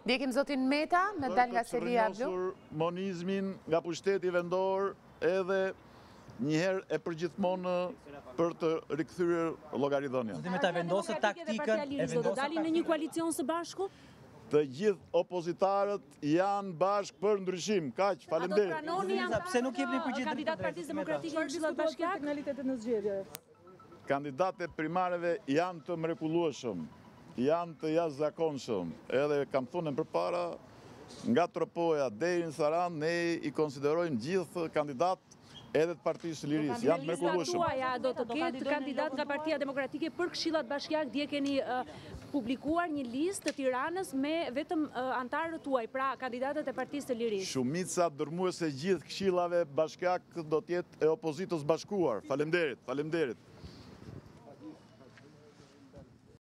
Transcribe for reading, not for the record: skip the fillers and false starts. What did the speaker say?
Ndjekim zotin Meta me dal nga Selia Blu. Monizmin nga pushteti vendor edhe njëherë e përgjithmonë për të rikthyer llogaridhënien. Zotin Meta vendosët taktikën do të dalin në një koalicion së bashku? Të gjithë opozitarët janë bashkë për ndryshim. Kaq, faleminderit. Pse nuk jepni përgjithësi kandidat Partisë Demokratike në Këshillat Bashkiake? Finalitetet në zgjedhje. Kandidatët primareve janë të mrekullueshëm, janë të jashtëzakonshëm. Edhe kam thënë përpara, nga tropoja deri në Saran, ne i konsiderojmë gjithë kandidat edhe të Partisë së Lirisë, janë të mrekullueshëm. Do të ketë kandidat nga Partia Demokratike për Këshillat Bashkiake, dje keni publikuar një listë të Tiranës me vetëm antarët tuaj, pra kandidatët e Partisë së Lirisë. Shumica dërmuese gjithë këshillave bashkiake do të jetë e opozitës bashkuar. Faleminderit.